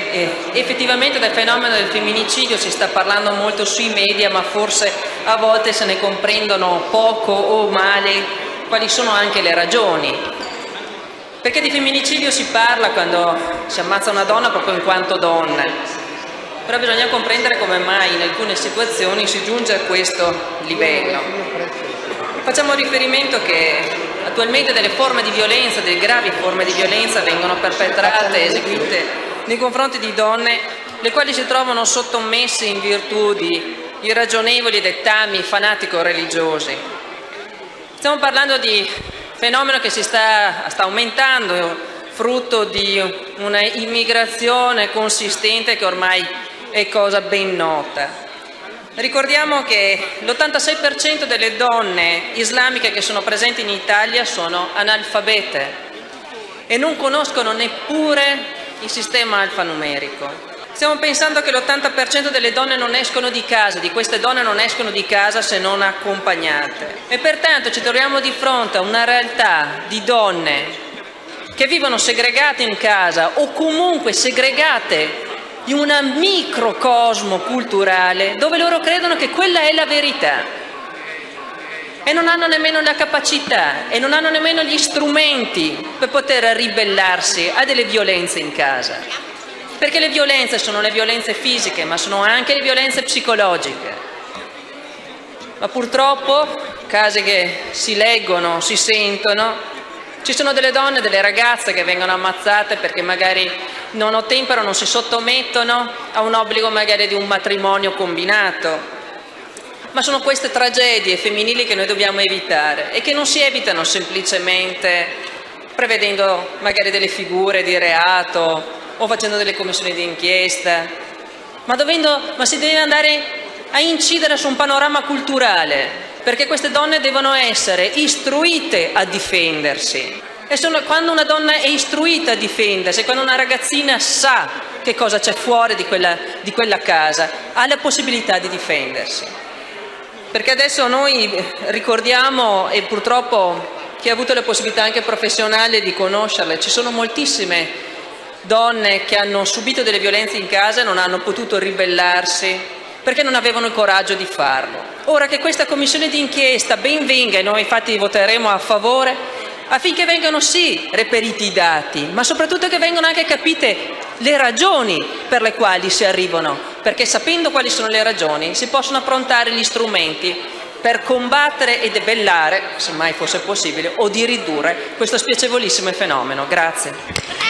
effettivamente del fenomeno del femminicidio si sta parlando molto sui media, ma forse a volte se ne comprendono poco o male quali sono anche le ragioni. Perché di femminicidio si parla quando si ammazza una donna proprio in quanto donna, però bisogna comprendere come mai in alcune situazioni si giunge a questo livello. Facciamo riferimento che attualmente delle forme di violenza, delle gravi forme di violenza vengono perpetrate, eseguite nei confronti di donne le quali si trovano sottomesse in virtù di irragionevoli dettami fanatico-religiosi. Stiamo parlando di fenomeno che si sta aumentando, frutto di una immigrazione consistente che ormai è cosa ben nota. Ricordiamo che l'86% delle donne islamiche che sono presenti in Italia sono analfabete e non conoscono neppure il sistema alfanumerico. Stiamo pensando che l'80% delle donne non escono di casa, di queste donne non escono di casa se non accompagnate. E pertanto ci troviamo di fronte a una realtà di donne che vivono segregate in casa o comunque segregate in un microcosmo culturale dove loro credono che quella è la verità e non hanno nemmeno la capacità e non hanno nemmeno gli strumenti per poter ribellarsi a delle violenze in casa. Perché le violenze sono le violenze fisiche, ma sono anche le violenze psicologiche. Ma purtroppo, casi che si leggono, si sentono, ci sono delle donne, delle ragazze che vengono ammazzate perché magari non ottemperano, non si sottomettono a un obbligo magari di un matrimonio combinato. Ma sono queste tragedie femminili che noi dobbiamo evitare e che non si evitano semplicemente prevedendo magari delle figure di reato o facendo delle commissioni di inchiesta, ma si deve andare a incidere su un panorama culturale, perché queste donne devono essere istruite a difendersi. E quando una donna è istruita a difendersi, quando una ragazzina sa che cosa c'è fuori di quella casa, ha la possibilità di difendersi. Perché adesso noi ricordiamo, e purtroppo chi ha avuto la possibilità anche professionale di conoscerle, ci sono moltissime donne che hanno subito delle violenze in casa e non hanno potuto ribellarsi perché non avevano il coraggio di farlo. Ora che questa commissione d'inchiesta ben venga, e noi infatti voteremo a favore, affinché vengano sì reperiti i dati, ma soprattutto che vengano anche capite le ragioni per le quali si arrivano, perché sapendo quali sono le ragioni si possono approntare gli strumenti per combattere e debellare, se mai fosse possibile, o di ridurre questo spiacevolissimo fenomeno. Grazie.